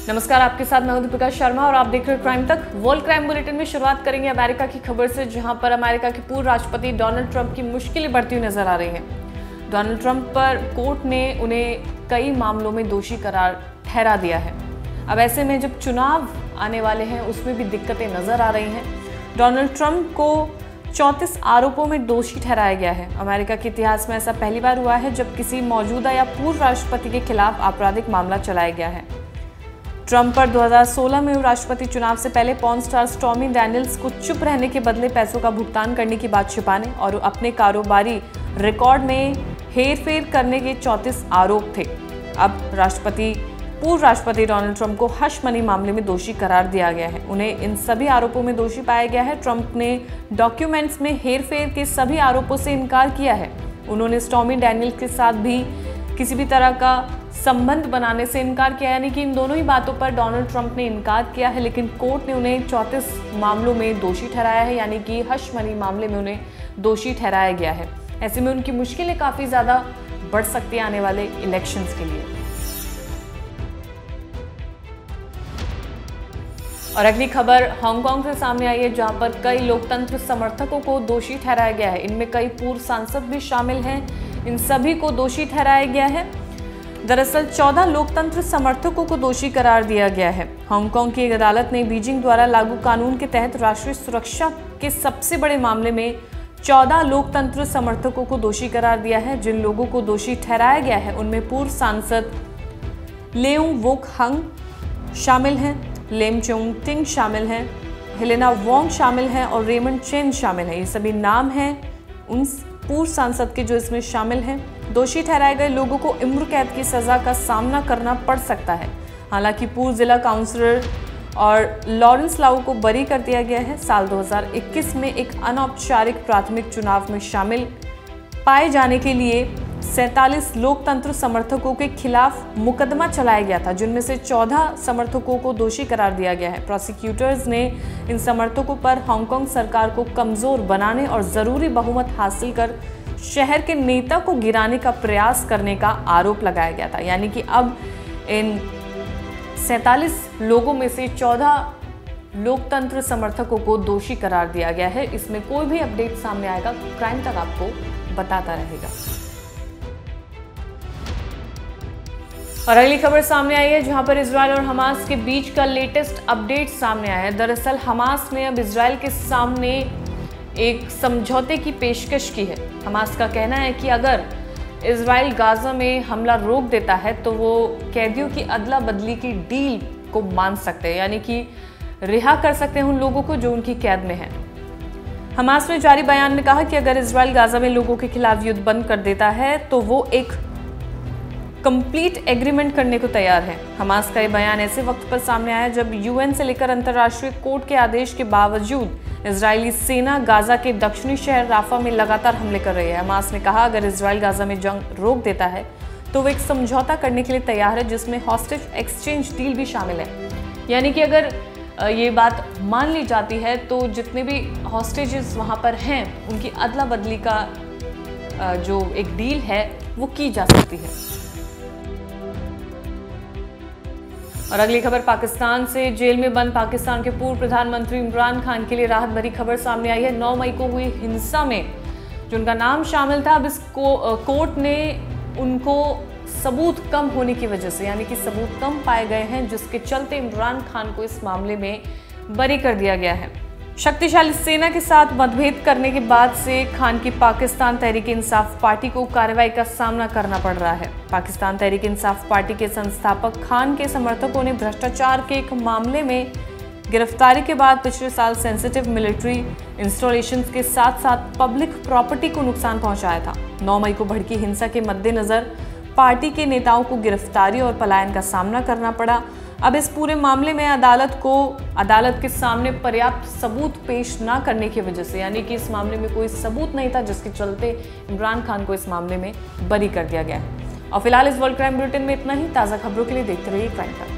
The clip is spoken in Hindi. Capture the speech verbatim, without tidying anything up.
नमस्कार, आपके साथ मैं हूं दीपिका शर्मा और आप देख रहे हैं क्राइम तक। वर्ल्ड क्राइम बुलेटिन में शुरुआत करेंगे अमेरिका की खबर से, जहां पर अमेरिका के पूर्व राष्ट्रपति डोनाल्ड ट्रंप की मुश्किलें बढ़ती हुई नजर आ रही हैं। डोनाल्ड ट्रंप पर कोर्ट ने उन्हें कई मामलों में दोषी करार ठहरा दिया है। अब ऐसे में जब चुनाव आने वाले हैं उसमें भी दिक्कतें नजर आ रही हैं। डोनाल्ड ट्रंप को चौंतीस आरोपों में दोषी ठहराया गया है। अमेरिका के इतिहास में ऐसा पहली बार हुआ है जब किसी मौजूदा या पूर्व राष्ट्रपति के खिलाफ आपराधिक मामला चलाया गया है। ट्रंप पर दो हज़ार सोलह में राष्ट्रपति चुनाव से पहले पॉर्न स्टार स्टॉर्मी डैनियल्स को चुप रहने के बदले पैसों का भुगतान करने की बात छिपाने और अपने कारोबारी रिकॉर्ड में हेरफेर करने के चौंतीस आरोप थे। अब राष्ट्रपति पूर्व राष्ट्रपति डोनाल्ड ट्रंप को हश मनी मामले में दोषी करार दिया गया है। उन्हें इन सभी आरोपों में दोषी पाया गया है। ट्रंप ने डॉक्यूमेंट्स में हेरफेर के सभी आरोपों से इनकार किया है। उन्होंने स्टॉर्मी डैनियल्स के साथ भी किसी भी तरह का संबंध बनाने से इनकार किया, यानी कि इन दोनों ही बातों पर डोनाल्ड ट्रंप ने इनकार किया है। लेकिन कोर्ट ने उन्हें चौंतीस मामलों में दोषी ठहराया है, यानी कि हश मनी मामले में उन्हें दोषी ठहराया गया है। ऐसे में उनकी मुश्किलें काफ़ी ज़्यादा बढ़ सकती हैं आने वाले इलेक्शंस के लिए। और अगली खबर हांगकांग से सामने आई है, जहां पर कई लोकतंत्र समर्थकों को दोषी ठहराया गया है। इनमें कई पूर्व सांसद भी शामिल हैं। इन सभी को दोषी ठहराया गया है। दरअसल चौदह लोकतंत्र समर्थकों को दोषी करार दिया गया है। हांगकांग की एक अदालत ने बीजिंग द्वारा लागू कानून के तहत राष्ट्रीय सुरक्षा के सबसे बड़े मामले में चौदह लोकतंत्र समर्थकों को दोषी करार दिया है। जिन लोगों को दोषी ठहराया गया है उनमें पूर्व सांसद लेउंग वोक हंग शामिल हैं, लेम चोंग टिंग शामिल हैं, हेलेना वोंग शामिल हैं और रेमंड चेन शामिल हैं। ये सभी नाम हैं उन पूर्व सांसद के जो इसमें शामिल हैं। दोषी ठहराए गए लोगों को उम्र कैद की सजा का सामना करना पड़ सकता है। हालांकि पूर्व जिला काउंसलर और लॉरेंस लाउ को बरी कर दिया गया है। साल दो हज़ार इक्कीस में एक अनौपचारिक प्राथमिक चुनाव में शामिल पाए जाने के लिए सैंतालीस लोकतंत्र समर्थकों के खिलाफ मुकदमा चलाया गया था, जिनमें से चौदह समर्थकों को दोषी करार दिया गया है। प्रोसिक्यूटर्स ने इन समर्थकों पर हांगकांग सरकार को कमजोर बनाने और जरूरी बहुमत हासिल कर शहर के नेता को गिराने का प्रयास करने का आरोप लगाया गया था। यानी कि अब इन सैंतालीस लोगों में से चौदह लोकतंत्र समर्थकों को दोषी करार दिया गया है। इसमें कोई भी अपडेट सामने आएगा क्राइम तक आपको बताता रहेगा। और अगली खबर सामने आई है, जहां पर इजरायल और हमास के बीच का लेटेस्ट अपडेट सामने आया है। दरअसल हमास ने अब इजरायल के सामने एक समझौते की पेशकश की है। हमास का कहना है कि अगर इजरायल गाजा में हमला रोक देता है तो वो कैदियों की अदला बदली की डील को मान सकते हैं, यानी कि रिहा कर सकते हैं उन लोगों को जो उनकी कैद में हैं। हमास ने जारी बयान में कहा कि अगर इजरायल गाजा में लोगों के खिलाफ युद्ध बंद कर देता है तो वो एक कंप्लीट एग्रीमेंट करने को तैयार है। हमास का ये बयान ऐसे वक्त पर सामने आया जब यूएन से लेकर अंतर्राष्ट्रीय कोर्ट के आदेश के बावजूद इजरायली सेना गाजा के दक्षिणी शहर राफा में लगातार हमले कर रही है। हमास ने कहा अगर इजरायल गाजा में जंग रोक देता है तो वो एक समझौता करने के लिए तैयार है, जिसमें हॉस्टेज एक्सचेंज डील भी शामिल है। यानी कि अगर ये बात मान ली जाती है तो जितने भी हॉस्टेजेस वहाँ पर हैं उनकी अदला बदली का जो एक डील है वो की जा सकती है। और अगली खबर पाकिस्तान से, जेल में बंद पाकिस्तान के पूर्व प्रधानमंत्री इमरान खान के लिए राहत भरी खबर सामने आई है। नौ मई को हुई हिंसा में जो उनका नाम शामिल था, अब इस को, कोर्ट ने उनको सबूत कम होने की वजह से, यानी कि सबूत कम पाए गए हैं, जिसके चलते इमरान खान को इस मामले में बरी कर दिया गया है। शक्तिशाली सेना के साथ मतभेद करने के बाद से खान की पाकिस्तान तहरीक इंसाफ पार्टी को कार्रवाई का सामना करना पड़ रहा है। पाकिस्तान तहरीक इंसाफ पार्टी के संस्थापक खान के समर्थकों ने भ्रष्टाचार के एक मामले में गिरफ्तारी के बाद पिछले साल सेंसिटिव मिलिट्री इंस्टॉलेशंस के साथ साथ पब्लिक प्रॉपर्टी को नुकसान पहुंचाया था। नौ मई को भड़की हिंसा के मद्देनजर पार्टी के नेताओं को गिरफ्तारी और पलायन का सामना करना पड़ा। अब इस पूरे मामले में अदालत को अदालत के सामने पर्याप्त सबूत पेश न करने की वजह से, यानी कि इस मामले में कोई सबूत नहीं था, जिसके चलते इमरान खान को इस मामले में बरी कर दिया गया है। और फिलहाल इस वर्ल्ड क्राइम बुलेटिन में इतना ही। ताज़ा खबरों के लिए देखते रहिए क्राइम तक।